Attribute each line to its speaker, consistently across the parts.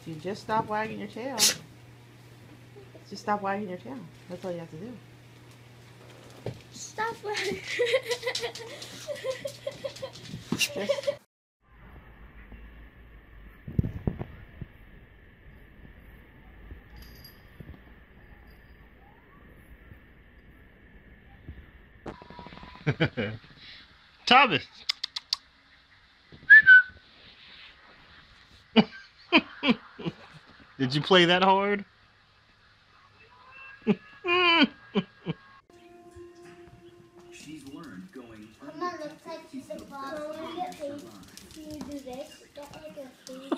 Speaker 1: If you just stop wagging your tail, just stop wagging your tail. That's all you have to do.
Speaker 2: Stop wagging.
Speaker 1: Just
Speaker 3: Thomas. Did you play that hard?
Speaker 4: She's learned going
Speaker 2: Come on, let's touch the box. When we get paid, can you do this? Don't like a food.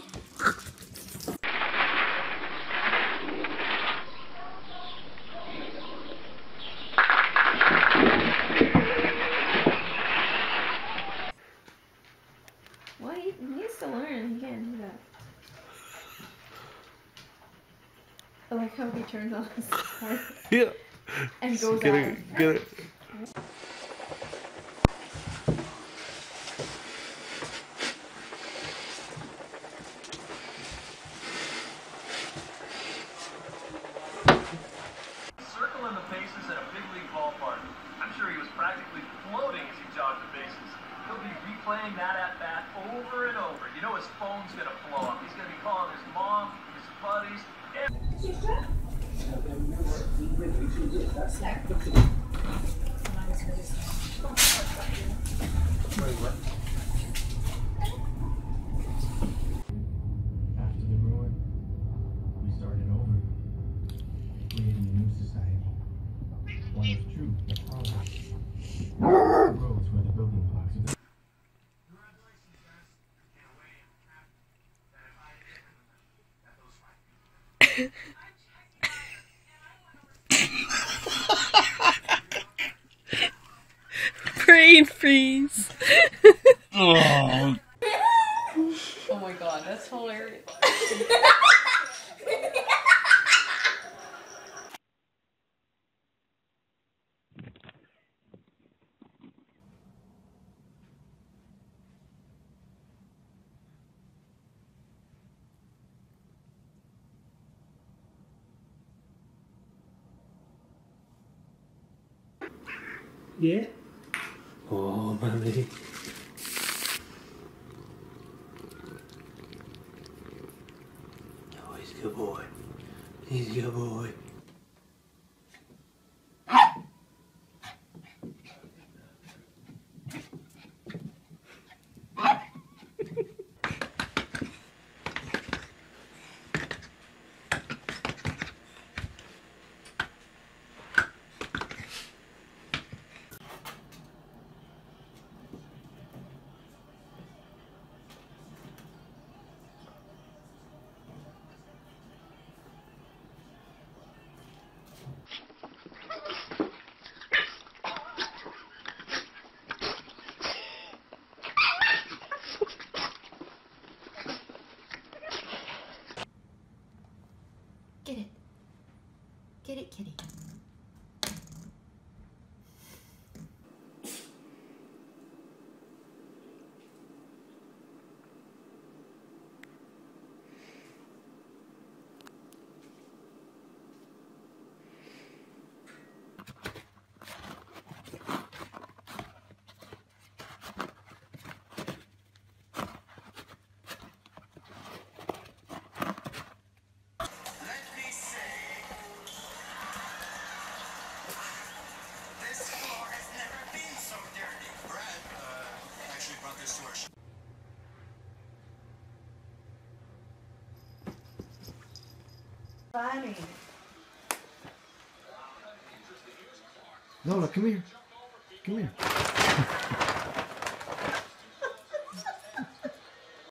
Speaker 5: Well, he needs to learn. He can't do that. I like how he turns on his car
Speaker 3: Yeah.
Speaker 5: and goes
Speaker 3: Get
Speaker 5: out.
Speaker 3: it, get it.
Speaker 6: Circle in the bases at a big league ballpark. I'm sure he was practically floating as he jogged the bases. He'll be replaying that at bat over and over. You know his phone's gonna blow up. He's gonna be calling his mom, his buddies.
Speaker 7: After the ruin, we started over, creating a new society. One of truth and progress. The roads were the building blocks of the
Speaker 5: Brain freeze.
Speaker 3: Oh.
Speaker 5: Oh my god, that's hilarious.
Speaker 7: Yeah? Oh, mommy. Oh, he's a good boy. He's a good boy.
Speaker 5: Get it. Get it, kitty.
Speaker 1: funny.
Speaker 7: Lola, come here. Come here.